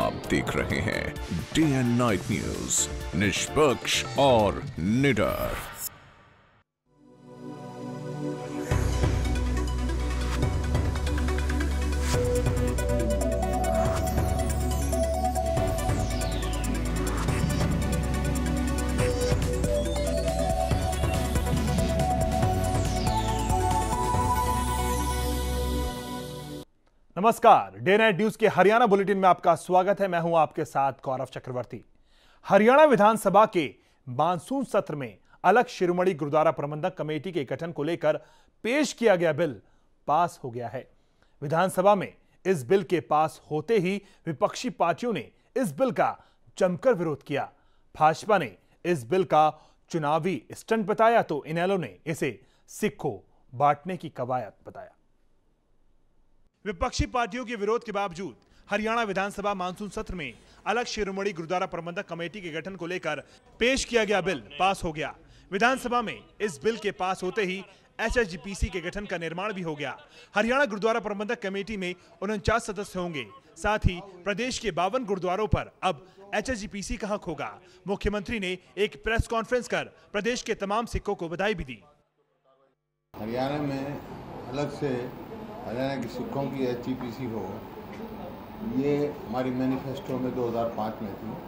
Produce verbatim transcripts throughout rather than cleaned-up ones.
आप देख रहे हैं डे एंड नाइट न्यूज, निष्पक्ष और निडर। नमस्कार, डे नाइट न्यूज के हरियाणा बुलेटिन में आपका स्वागत है। मैं हूं आपके साथ गौरव चक्रवर्ती। हरियाणा विधानसभा के मानसून सत्र में अलग शिरोमणि गुरुद्वारा प्रबंधक कमेटी के गठन को लेकर पेश किया गया बिल पास हो गया है। विधानसभा में इस बिल के पास होते ही विपक्षी पार्टियों ने इस बिल का जमकर विरोध किया। भाजपा ने इस बिल का चुनावी स्टंट बताया तो इनेलो ने इसे सिक्कों बांटने की कवायद बताया। विपक्षी पार्टियों के विरोध के बावजूद हरियाणा विधानसभा मानसून सत्र में अलग शिरोमणि गुरुद्वारा प्रबंधक कमेटी के गठन को लेकर पेश किया गया बिल पास हो गया। विधानसभा में इस बिल के पास होते ही H H G P C के गठन का निर्माण भी हो गया। हरियाणा गुरुद्वारा प्रबंधक कमेटी में उनचास सदस्य होंगे। साथ ही प्रदेश के बावन गुरुद्वारों पर अब H H G P C का हक होगा। मुख्यमंत्री ने एक प्रेस कॉन्फ्रेंस कर प्रदेश के तमाम सिक्कों को बधाई भी दी। हरियाणा में अलग से हरियाणा की सिक्कों की एच जी पी सी हो, ये हमारी मैनिफेस्टो में दो हज़ार पाँच में थी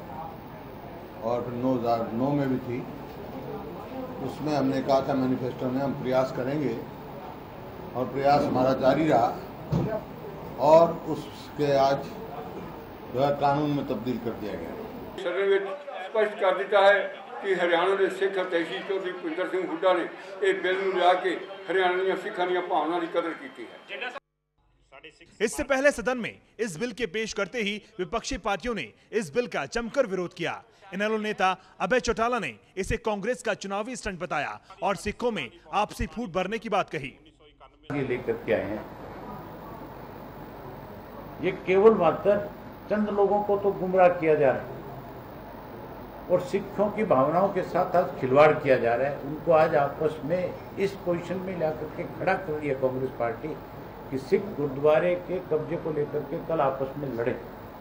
और फिर दो हज़ार नौ में भी थी। उसमें हमने कहा था मैनिफेस्टो में हम प्रयास करेंगे और प्रयास हमारा जारी रहा और उसके आज जो है कानून में तब्दील कर दिया गया। सर्टिफिकेट स्पष्ट कर देता है कि हरियाणा के सिख तहसील चौधरी भुपिंदर सिंह हुड्डा ने एक बिल में ला के हरियाणा दी सिखां दी भावना की कदर की है। इससे पहले सदन में इस बिल के पेश करते ही विपक्षी पार्टियों ने इस बिल का जमकर विरोध किया। इनेलो नेता अभय चौटाला ने इसे कांग्रेस का चुनावी स्टंट बताया और सिक्कों में आपसी फूट भरने की बात कही। ये लेकर के आए हैं, ये केवल मात्र चंद लोगों को तो गुमराह किया जा रहा है और सिखों की भावनाओं के साथ आज खिलवाड़ किया जा रहा है। उनको आज आपस में इस पोजीशन में लाकर के खड़ा कर दिया कांग्रेस पार्टी कि सिख गुरुद्वारे के कब्जे को लेकर के कल आपस में लड़े।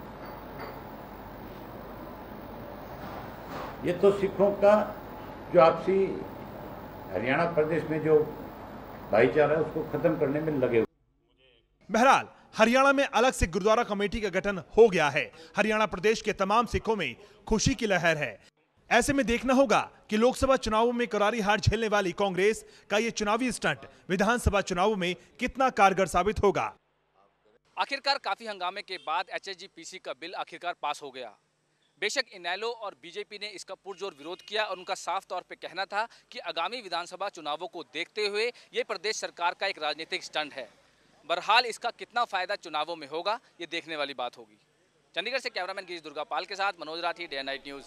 ये तो सिखों का जो आपसी हरियाणा प्रदेश में जो भाईचारा है उसको खत्म करने में लगे। बहरहाल हरियाणा में अलग से गुरुद्वारा कमेटी का गठन हो गया है। हरियाणा प्रदेश के तमाम सिखों में खुशी की लहर है। ऐसे में देखना होगा कि लोकसभा चुनावों में करारी हार झेलने वाली कांग्रेस का ये चुनावी स्टंट विधानसभा चुनावों में कितना कारगर साबित होगा। आखिरकार काफी हंगामे के बाद H H G P C का बिल आखिरकार पास हो गया। बेशक इनेलो और बी जे पी ने इसका पुरजोर विरोध किया और उनका साफ तौर पे कहना था कि आगामी विधानसभा चुनावों को देखते हुए ये प्रदेश सरकार का एक राजनीतिक स्टंट है। बहरहाल इसका कितना फायदा चुनावों में होगा ये देखने वाली बात होगी। चंडीगढ़ से कैमरामैन गिरीश दुर्गापाल के साथ Manoj Rathi, day night news.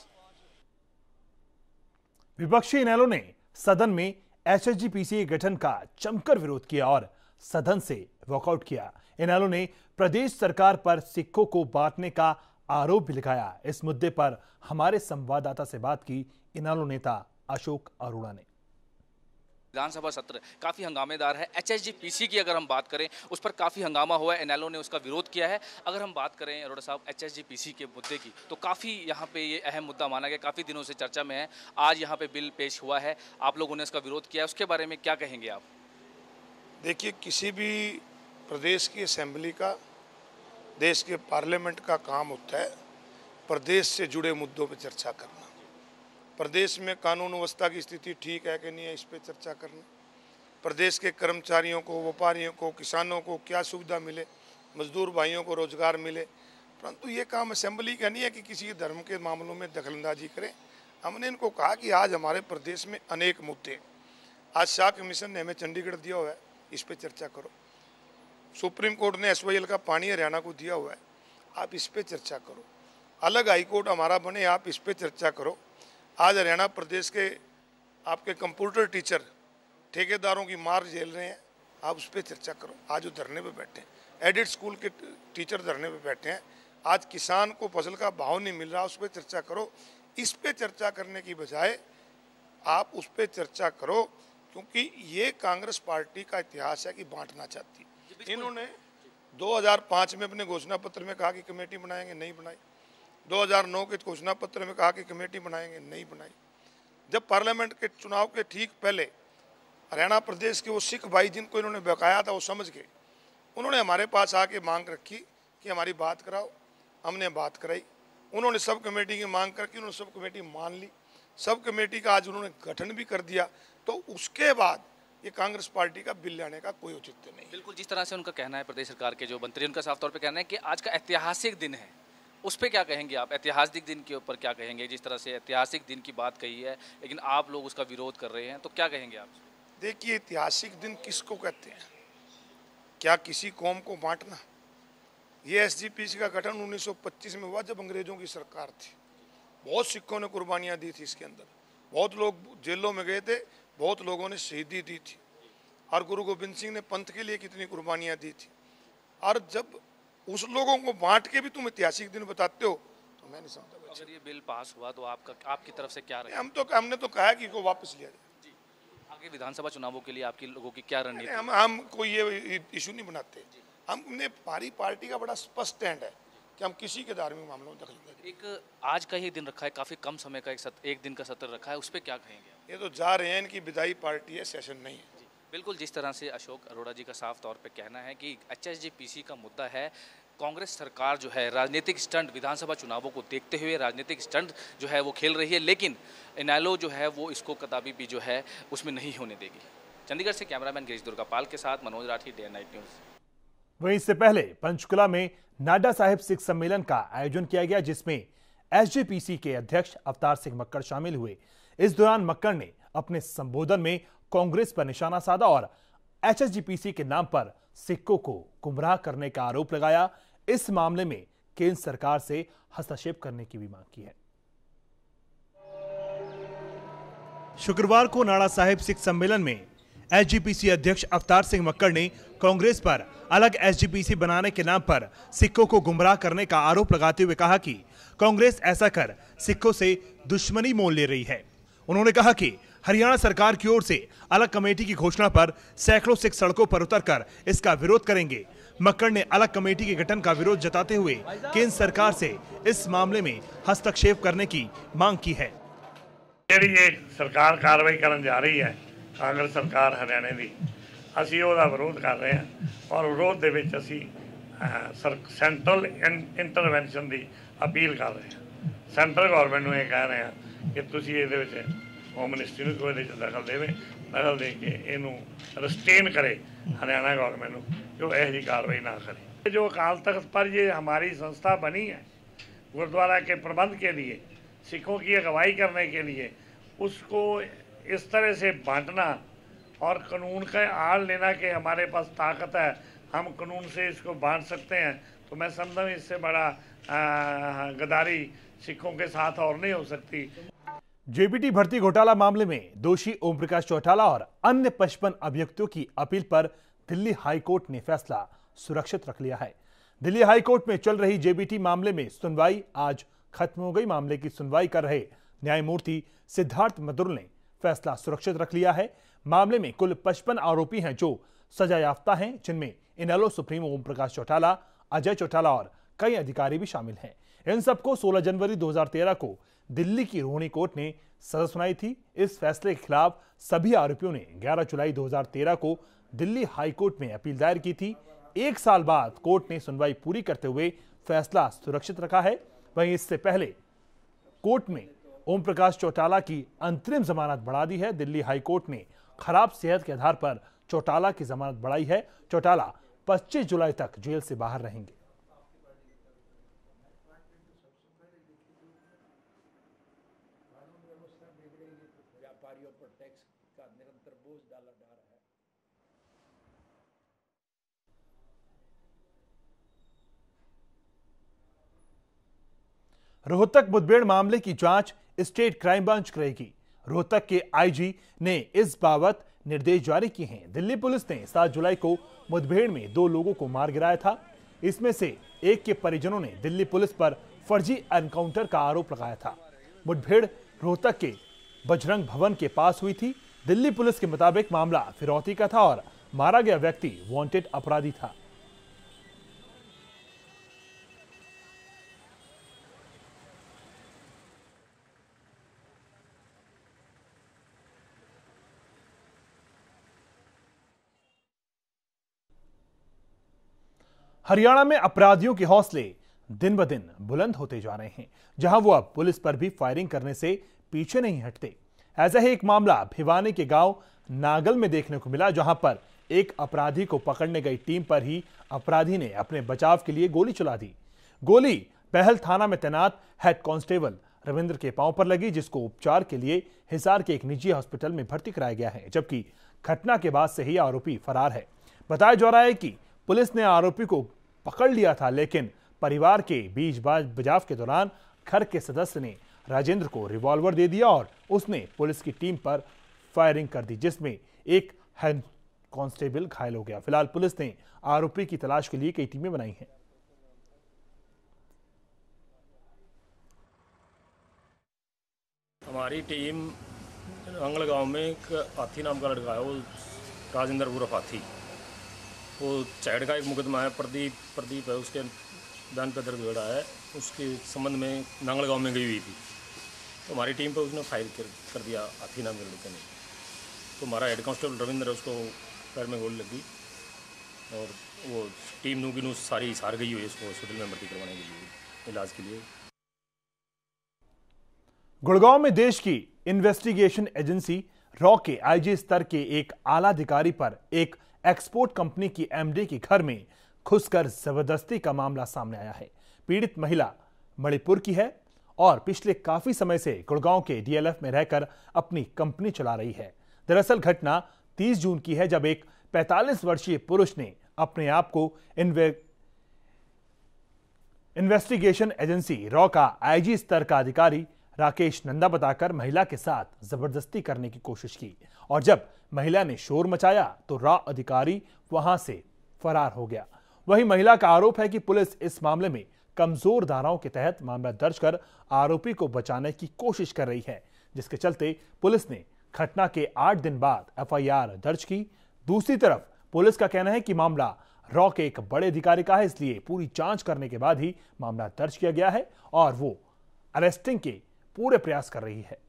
विपक्षी इनेलो ने सदन में H H G P C के गठन का जमकर विरोध किया और सदन से वॉकआउट किया। इनेलो ने प्रदेश सरकार पर सिक्कों को बांटने का आरोप भी लगाया। इस मुद्दे पर हमारे संवाददाता से बात की इनेलो नेता अशोक अरोड़ा ने। विधानसभा सत्र काफ़ी हंगामेदार है। H H G P C की अगर हम बात करें उस पर काफ़ी हंगामा हुआ है। इनेलो ने उसका विरोध किया है। अगर हम बात करें अरोड़ा साहब H H G P C के मुद्दे की तो काफ़ी यहाँ पे ये अहम मुद्दा माना गया, काफ़ी दिनों से चर्चा में है। आज यहाँ पे बिल पेश हुआ है, आप लोगों ने इसका विरोध किया है, उसके बारे में क्या कहेंगे आप? देखिए, किसी भी प्रदेश की असेंबली का, देश के पार्लियामेंट का काम होता है प्रदेश से जुड़े मुद्दों पर चर्चा करना। प्रदेश में कानून व्यवस्था की स्थिति ठीक है कि नहीं है, इस पर चर्चा करना। प्रदेश के कर्मचारियों को, व्यापारियों को, किसानों को क्या सुविधा मिले, मजदूर भाइयों को रोजगार मिले। परंतु ये काम असेंबली का नहीं है कि किसी धर्म के मामलों में दखलंदाजी करें। हमने इनको कहा कि आज हमारे प्रदेश में अनेक मुद्दे, आज शाह कमीशन ने हमें चंडीगढ़ दिया हुआ है, इस पर चर्चा करो। सुप्रीम कोर्ट ने एस वाई एल का पानी हरियाणा को दिया हुआ है, आप इस पर चर्चा करो। अलग हाई कोर्ट हमारा बने, आप इस पर चर्चा करो। आज हरियाणा प्रदेश के आपके कंप्यूटर टीचर ठेकेदारों की मार झेल रहे हैं, आप उस पर चर्चा करो। आज वो धरने पे बैठे हैं, एडिट स्कूल के टीचर धरने पे बैठे हैं। आज किसान को फसल का भाव नहीं मिल रहा, उस पर चर्चा करो। इस पे चर्चा करने की बजाय आप उस पर चर्चा करो, क्योंकि ये कांग्रेस पार्टी का इतिहास है कि बांटना चाहती है। इन्होंने दो हज़ार पाँच में अपने घोषणा पत्र में कहा कि कमेटी बनाएंगे, नहीं बनाई। दो हज़ार नौ के घोषणा पत्र में कहा कि कमेटी बनाएंगे, नहीं बनाई। जब पार्लियामेंट के चुनाव के ठीक पहले हरियाणा प्रदेश के वो सिख भाई जिनको इन्होंने बकाया था वो समझ के उन्होंने हमारे पास आके मांग रखी कि हमारी बात कराओ। हमने बात कराई, उन्होंने सब कमेटी की मांग करके उन्होंने सब कमेटी मान ली। सब कमेटी का आज उन्होंने गठन भी कर दिया। तो उसके बाद ये कांग्रेस पार्टी का बिल लाने का कोई औचित्य नहीं। बिल्कुल, जिस तरह से उनका कहना है, प्रदेश सरकार के जो मंत्री, उनका साफ तौर पे कहना है कि आज का ऐतिहासिक दिन है, उस पर क्या कहेंगे आप? ऐतिहासिक दिन के ऊपर क्या कहेंगे? जिस तरह से ऐतिहासिक दिन की बात कही है लेकिन आप लोग उसका विरोध कर रहे हैं, तो क्या कहेंगे आप? देखिए, ऐतिहासिक दिन किसको कहते हैं? क्या किसी कौम को बांटना? ये एसजीपीसी का गठन उन्नीस सौ पच्चीस में हुआ जब अंग्रेजों की सरकार थी। बहुत सिखों ने कुर्बानियाँ दी थी इसके अंदर, बहुत लोग जेलों में गए थे, बहुत लोगों ने शहीदी दी थी। और गुरु गोविंद सिंह ने पंथ के लिए कितनी कुर्बानियाँ दी थी। और जब उस लोगों को बांट के भी तुम ऐतिहासिक दिन बताते हो तो मैं नहीं समझता। अगर ये बिल पास हुआ तो आपका आपकी तरफ से क्या रहेगा? हम तो हमने तो कहा कि इसको वापस लिया जाए। जी, आगे विधानसभा चुनावों के लिए आपकी लोगों की क्या रणनीति? हम हम कोई ये इशू नहीं बनाते। हमने हमारी पार्टी का बड़ा स्पष्ट स्टैंड है कि हम किसी के धार्मिक मामलों में दखल नहीं। एक आज का ही दिन रखा है, काफी कम समय का एक सत, एक दिन का सत्र रखा है, उस पर क्या कहेंगे? ये तो जा रहे हैं, इनकी विधायी पार्टी है, सेशन नहीं है। बिल्कुल, जिस तरह से अशोक अरोड़ा जी का साफ तौर पे कहना है कि एचएसजीपीसी का मुद्दा है, कांग्रेस सरकार जो है राजनीतिक स्टंट, विधानसभा चुनावों को देखते हुए राजनीतिक स्टंट जो है वो खेल रही है, लेकिन इनेलो जो है वो इसको कदापि भी जो है उसमें नहीं होने देगी। चंडीगढ़ से कैमरामैन गिरीश दुर्गापाल के साथ Manoj Rathi, day night news. वहीं इससे पहले पंचकुला में नाडा साहिब सिख सम्मेलन का आयोजन किया गया, जिसमें एसजीपीसी के अध्यक्ष अवतार सिंह मक्कड़ शामिल हुए। इस दौरान मक्कड़ ने अपने संबोधन में कांग्रेस पर निशाना साधा और एचएसजीपीसी के नाम पर सिखों को गुमराह करने का आरोप लगाया। इस मामले में केंद्र सरकार से हस्तक्षेप करने की भी मांग की है। शुक्रवार को नाडा साहिब सिख सम्मेलन में एसजीपीसी अध्यक्ष अवतार सिंह मक्कड़ ने कांग्रेस पर अलग एसजीपीसी बनाने के नाम पर सिखों को गुमराह करने का आरोप लगाते हुए कहा कि कांग्रेस ऐसा कर सिखों से दुश्मनी मोल ले रही है। उन्होंने कहा कि हरियाणा सरकार की ओर से अलग कमेटी की घोषणा पर सैकड़ों सिख सड़कों पर उतरकर इसका विरोध करेंगे। मक्कड़ ने अलग कमेटी के गठन का विरोध जताते हुए केंद्र सरकार से इस मामले में हस्तक्षेप करने की मांग की है। ये सरकार कार्रवाई करने जा रही है, कांग्रेस सरकार हरियाणा की, ਅਸੀਂ ਉਹਦਾ ਵਿਰੋਧ ਕਰ ਰਹੇ ਹਾਂ ਔਰ ਵਿਰੋਧ ਦੇ ਵਿੱਚ ਅਸੀਂ ਸੈਂਟਰਲ ਇੰਟਰਵੈਂਸ਼ਨ ਦੀ ਅਪੀਲ ਕਰ ਰਹੇ ਹਾਂ। ਸੈਂਟਰਲ ਗਵਰਨਮੈਂਟ ਨੂੰ ਇਹ ਕਹਿ ਰਹੇ ਹਾਂ ਕਿ ਤੁਸੀਂ ਇਹਦੇ ਵਿੱਚ ਹੋਮ ਮਿਨਿਸਟਰੀ ਨੂੰ ਕੋਈ दखल देवे, दखल दे के इनू रिस्टेन करे हरियाणा गवर्नमेंट को, जो यह जी कार्रवाई ना करे। जो अकाल तख्त पर ये हमारी संस्था बनी है गुरुद्वारा के प्रबंध के लिए, सिखों की अगुवाई करने के लिए, उसको इस तरह से बांटना और कानून का आड़ लेना कि हमारे पास ताकत है, हम कानून से इसको बांट सकते हैं, तो मैं समझता हूँ इससे बड़ा गद्दारी सिखों के साथ और नहीं हो सकती। जेबीटी भर्ती घोटाला मामले में दोषी ओम प्रकाश चौटाला और अन्य पचपन अभियुक्तों की अपील पर दिल्ली हाईकोर्ट ने फैसला सुरक्षित रख लिया है। दिल्ली हाईकोर्ट में चल रही जेबीटी मामले में सुनवाई आज खत्म हो गई। मामले की सुनवाई कर रहे न्यायमूर्ति सिद्धार्थ मदुर ने फैसला सुरक्षित रख लिया है। मामले में कुल पचपन आरोपी हैं जो सजा याफ्ता हैं, जिनमें इनेलो सुप्रीमो ओम प्रकाश चौटाला, अजय चौटाला और कई अधिकारी भी शामिल हैं। इन सबको सोलह जनवरी दो हज़ार तेरह को दिल्ली की रोहिणी कोर्ट ने सजा सुनाई थी। इस फैसले के खिलाफ सभी आरोपियों ने ग्यारह जुलाई दो हज़ार तेरह को दिल्ली हाईकोर्ट में अपील दायर की थी। एक साल बाद कोर्ट ने सुनवाई पूरी करते हुए फैसला सुरक्षित रखा है। वहीं इससे पहले कोर्ट में ओम प्रकाश चौटाला की अंतरिम जमानत बढ़ा दी है। दिल्ली हाईकोर्ट ने खराब सेहत के आधार पर चौटाला की जमानत बढ़ाई है। चौटाला पच्चीस जुलाई तक जेल से बाहर रहेंगे। रोहतक मुठभेड़ मामले की जांच स्टेट क्राइम ब्रांच करेगी। रोहतक के आईजी ने इस बाबत निर्देश जारी किए हैं। दिल्ली पुलिस ने सात जुलाई को मुठभेड़ में दो लोगों को मार गिराया था। इसमें से एक के परिजनों ने दिल्ली पुलिस पर फर्जी एनकाउंटर का आरोप लगाया था। मुठभेड़ रोहतक के बजरंग भवन के पास हुई थी। दिल्ली पुलिस के मुताबिक मामला फिरौती का था और मारा गया व्यक्ति वांटेड अपराधी था। हरियाणा में अपराधियों के हौसले दिन ब दिन बुलंद होते जा रहे हैं, जहां वो अब पुलिस पर भी फायरिंग करने से पीछे नहीं हटते। ऐसा ही एक मामला भिवानी के गांव नागल में देखने को मिला, जहां पर एक अपराधी को पकड़ने गई टीम पर ही अपराधी ने अपने बचाव के लिए गोली चला दी। गोली पहल थाना में तैनात हेड कांस्टेबल रविंद्र के पांव पर लगी, जिसको उपचार के लिए हिसार के एक निजी हॉस्पिटल में भर्ती कराया गया है, जबकि घटना के बाद से ही आरोपी फरार है। बताया जा रहा है कि पुलिस ने आरोपी को पकड़ लिया था, लेकिन परिवार के बीच बचाव के दौरान घर के सदस्य ने राजेंद्र को रिवॉल्वर दे दिया और उसने पुलिस की टीम पर फायरिंग कर दी, जिसमें एक हेड कांस्टेबल घायल हो गया। फिलहाल पुलिस ने आरोपी की तलाश के लिए कई टीमें बनाई हैं। हमारी टीम अंगल गांव में एक हाथी नाम का लड़का है, वो राजेंद्र उर्फ हाथी, वो चैड का एक मुकदमा है, प्रदीप प्रदीप है, उसके दान पे दर्द हुआ है, उसके संबंध में नांगल गांव में गई हुई थी। तो हमारी टीम पे उसने फायर कर, कर दिया हाथी नाम के लड़के ने। तो हमारा हेड कांस्टेबल रविंद्र है, उसको पैर में गोली लगी और वो टीम नू की नू सारी हिसार गई हुई है, उसको हॉस्पिटल में भर्ती करवाने के लिए, इलाज के लिए। गुड़गांव में देश की इन्वेस्टिगेशन एजेंसी रॉ के आईजी स्तर के एक आला अधिकारी पर एक एक्सपोर्ट कंपनी की एमडी के घर में घुसकर जबरदस्ती का मामला सामने आया है। पीड़ित महिला मणिपुर की है और पिछले काफी समय से गुड़गांव के डीएलएफ में रहकर अपनी कंपनी चला रही है। दरअसल घटना तीस जून की है, जब एक पैंतालीस वर्षीय पुरुष ने अपने आप को इन्वे इन्वेस्टिगेशन एजेंसी रॉ का आईजी स्तर का अधिकारी राकेश नंदा बताकर महिला के साथ जबरदस्ती करने की कोशिश की और जब महिला ने शोर मचाया तो रॉ अधिकारी वहां से फरार हो गया। वहीं महिला का आरोप है कि पुलिस इस मामले में कमजोर धाराओं के तहत मामला दर्ज कर आरोपी को बचाने की कोशिश कर रही है, जिसके चलते पुलिस ने घटना के आठ दिन बाद एफआईआर दर्ज की। दूसरी तरफ पुलिस का कहना है कि मामला रॉ के एक बड़े अधिकारी का है, इसलिए पूरी जांच करने के बाद ही मामला दर्ज किया गया है और वो अरेस्टिंग के पूरे प्रयास कर रही है।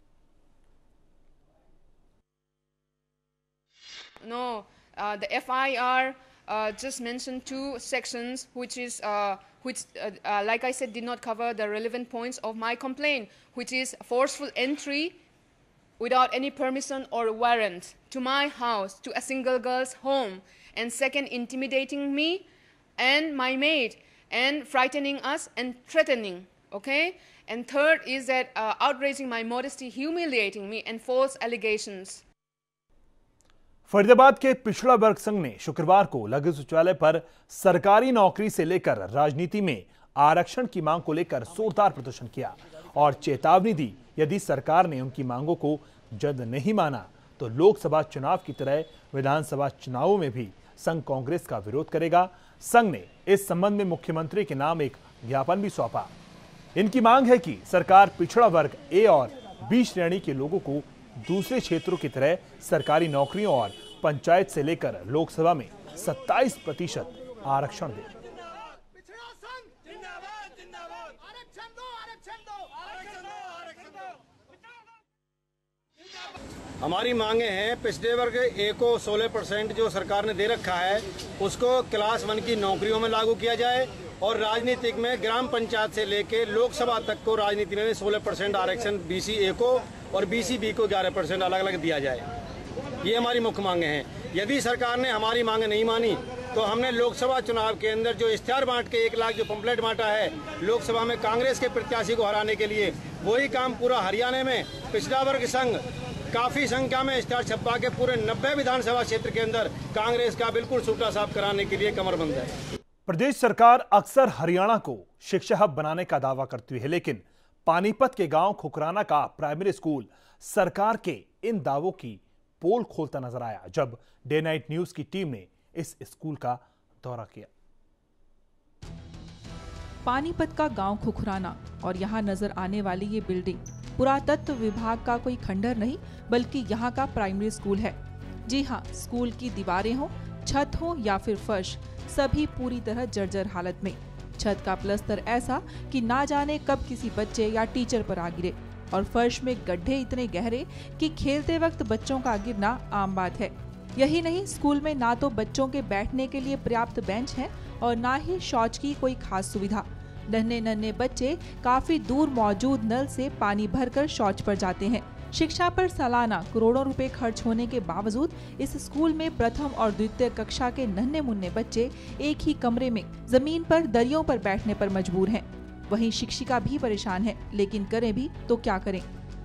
No, uh, the F I R uh, just mentioned two sections, which is uh, which, uh, uh, like I said, did not cover the relevant points of my complaint, which is forceful entry without any permission or warrant to my house, to a single girl's home, and second, intimidating me and my maid, and frightening us and threatening. Okay. And third is that uh, outraging my modesty, humiliating me, and false allegations. Faridabad के पिछड़ा वर्ग संघ ने शुक्रवार को लघु सचिवालय पर सरकारी नौकरी से लेकर राजनीति में आरक्षण की मांग को लेकर जोरदार प्रदर्शन किया और चेतावनी दी, यदि सरकार ने उनकी मांगों को जल्द नहीं माना तो लोकसभा चुनाव की तरह विधानसभा चुनावों में भी संघ कांग्रेस का विरोध करेगा। संघ ने इस संबंध में मुख्यमंत्री के नाम एक ज्ञापन भी सौंपा। इनकी मांग है कि सरकार पिछड़ा वर्ग ए और बी श्रेणी के लोगों को दूसरे क्षेत्रों की तरह सरकारी नौकरियों और पंचायत से लेकर लोकसभा में सत्ताईस प्रतिशत आरक्षण दे। हमारी मांगे हैं पिछड़े वर्ग ए को सोलह परसेंट जो सरकार ने दे रखा है उसको क्लास वन की नौकरियों में लागू किया जाए और राजनीतिक में ग्राम पंचायत से लेकर लोकसभा तक को राजनीति में सोलह परसेंट आरक्षण बीसी ए को और बीसी बी को ग्यारह परसेंट अलग अलग दिया जाए। ये हमारी मुख्य मांगे हैं। यदि सरकार ने हमारी मांगे नहीं मानी तो हमने लोकसभा चुनाव के अंदर जो इश्तेहार बांट के एक लाख जो पंपलेट बांटा है लोकसभा में कांग्रेस के प्रत्याशी को हराने के लिए, वही काम पूरा हरियाणा में पिछड़ा वर्ग संघ काफी संख्या में इश्तेहार छपवा के पूरे नब्बे विधानसभा क्षेत्र के अंदर कांग्रेस का बिल्कुल सूटा साफ कराने के लिए कमरबंद है। प्रदेश सरकार अक्सर हरियाणा को शिक्षा हब बनाने का दावा करती है, लेकिन पानीपत के गांव खुकराना का प्राइमरी स्कूल सरकार के इन दावों की पोल खोलता नजर आया, जब डे नाइट न्यूज की टीम ने इस स्कूल का दौरा किया। पानीपत का गांव खुखराना और यहां नजर आने वाली ये बिल्डिंग पुरातत्व विभाग का कोई खंडर नहीं बल्कि यहां का प्राइमरी स्कूल है। जी हां, स्कूल की दीवारें हो, छत हो या फिर फर्श, सभी पूरी तरह जर्जर हालत में। छत का प्लस्तर ऐसा कि ना जाने कब किसी बच्चे या टीचर पर आ गिरे और फर्श में गड्ढे इतने गहरे कि खेलते वक्त बच्चों का गिरना आम बात है। यही नहीं, स्कूल में ना तो बच्चों के बैठने के लिए पर्याप्त बेंच हैं और ना ही शौच की कोई खास सुविधा। नन्हे नन्हे बच्चे काफी दूर मौजूद नल से पानी भरकर शौच पर जाते हैं। शिक्षा पर सालाना करोड़ों रुपए खर्च होने के बावजूद इस स्कूल में प्रथम और द्वितीय कक्षा के नन्हे मुन्ने बच्चे एक ही कमरे में जमीन पर दरियों पर बैठने पर मजबूर हैं। वहीं शिक्षिका भी परेशान है, लेकिन करें भी तो क्या करें।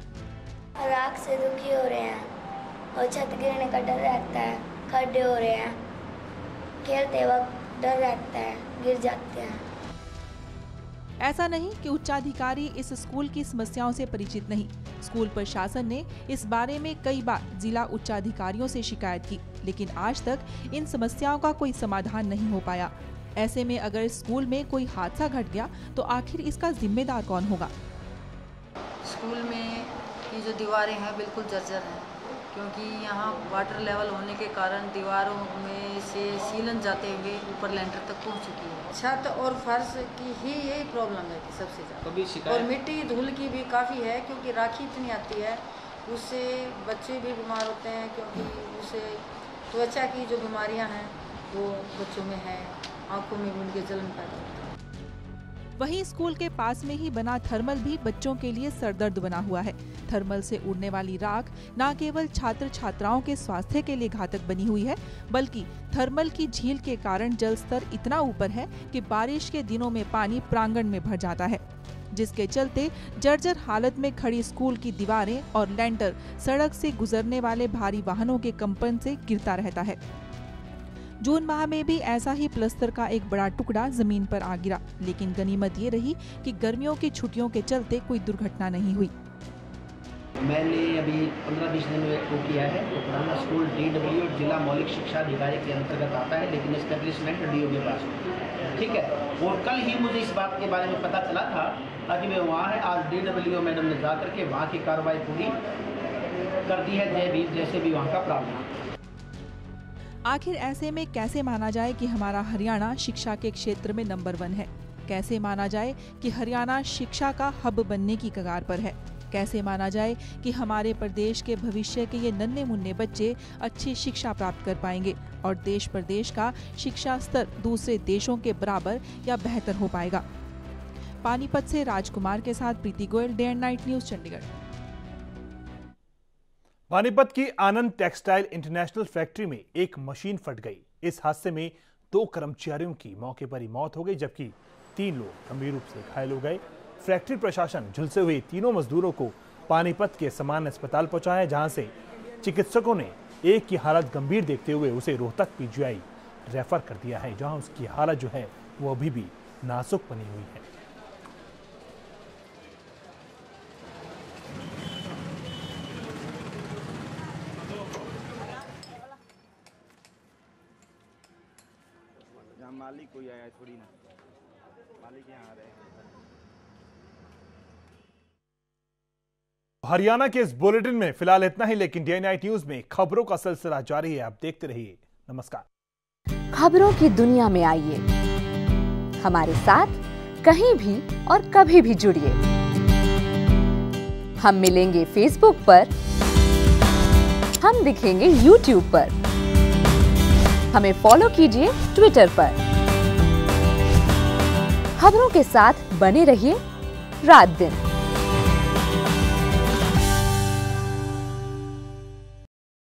राख से दुखी हो रहे हैं और छत गिरने का डर रहता है, खड्डे हो रहे हैं, खेलते वक्त डर रहता है, गिर जाते हैं। ऐसा नहीं कि उच्चाधिकारी इस स्कूल की समस्याओं से परिचित नहीं। स्कूल प्रशासन ने इस बारे में कई बार जिला उच्चाधिकारियों से शिकायत की, लेकिन आज तक इन समस्याओं का कोई समाधान नहीं हो पाया। ऐसे में अगर स्कूल में कोई हादसा घट गया तो आखिर इसका जिम्मेदार कौन होगा। स्कूल में ये जो दीवारें हैं बिल्कुल जर्जर हैं, क्योंकि यहाँ वाटर लेवल होने के कारण दीवारों में से सीलन जाते हुए ऊपर लेंटर तक पहुँच चुकी है। छत और फर्श की ही यही प्रॉब्लम है कि सबसे ज़्यादा, और मिट्टी धूल की भी काफ़ी है, क्योंकि राखी इतनी आती है, उससे बच्चे भी बीमार होते हैं, क्योंकि उससे त्वचा की जो बीमारियाँ हैं वो बच्चों में है, आँखों में भी उनके जलन पैदा होता है। वहीं स्कूल के पास में ही बना थर्मल भी बच्चों के लिए सरदर्द बना हुआ है। थर्मल से उड़ने वाली राख न केवल छात्र छात्राओं के स्वास्थ्य के लिए घातक बनी हुई है, बल्कि थर्मल की झील के कारण जल स्तर इतना ऊपर है कि बारिश के दिनों में पानी प्रांगण में भर जाता है, जिसके चलते जर्जर हालत में खड़ी स्कूल की दीवारें और लेंटर सड़क से गुजरने वाले भारी वाहनों के कंपन से गिरता रहता है। जून माह में भी ऐसा ही प्लस्तर का एक बड़ा टुकड़ा जमीन पर आ गिरा, लेकिन गनीमत ये रही कि गर्मियों की छुट्टियों के चलते कोई दुर्घटना नहीं हुई। मैंने अभी पंद्रह बीस दिन में वो किया है। तो पुराना स्कूल डी डब्ल्यू जिला मौलिक शिक्षा अधिकारी के अंतर्गत आता है, लेकिन एस्टेब्लिशमेंट डी ओ के पास, ठीक है। और कल ही मुझे इस बात के बारे में पता चला था, आज मैं वहाँ है, आज डी डब्ल्यू मैडम ने जा करके वहाँ की कार्रवाई पूरी कर दी है, जय भी जैसे भी वहाँ का प्रावधान। आखिर ऐसे में कैसे माना जाए कि हमारा हरियाणा शिक्षा के क्षेत्र में नंबर वन है? कैसे माना जाए कि हरियाणा शिक्षा का हब बनने की कगार पर है? कैसे माना जाए कि हमारे प्रदेश के भविष्य के ये नन्हे मुन्ने बच्चे अच्छी शिक्षा प्राप्त कर पाएंगे और देश प्रदेश का शिक्षा स्तर दूसरे देशों के बराबर या बेहतर हो पाएगा? पानीपत से राजकुमार के साथ Preeti Goyal, day and night news, Chandigarh. Panipat की आनंद टेक्सटाइल इंटरनेशनल फैक्ट्री में एक मशीन फट गई। इस हादसे में दो कर्मचारियों की मौके पर ही मौत हो गई, जबकि तीन लोग गंभीर रूप से घायल हो गए। फैक्ट्री प्रशासन झुलसे हुए तीनों मजदूरों को पानीपत के सामान्य अस्पताल पहुंचाया, जहां से चिकित्सकों ने एक की हालत गंभीर देखते हुए उसे रोहतक पीजीआई रेफर कर दिया है, जहां उसकी हालत जो है वो अभी भी नाजुक बनी हुई है। मालिक कोई आया थोड़ी ना, मालिक यहाँ आ रहे हैं। हरियाणा के इस बुलेटिन में फिलहाल इतना ही, लेकिन डे नाइट न्यूज में खबरों का सिलसिला जारी है। आप देखते रहिए। नमस्कार। खबरों की दुनिया में आइए, हमारे साथ कहीं भी और कभी भी जुड़िए। हम मिलेंगे फेसबुक पर, हम दिखेंगे यूट्यूब पर, हमें फॉलो कीजिए ट्विटर पर। खबरों के साथ बने रहिए रात दिन।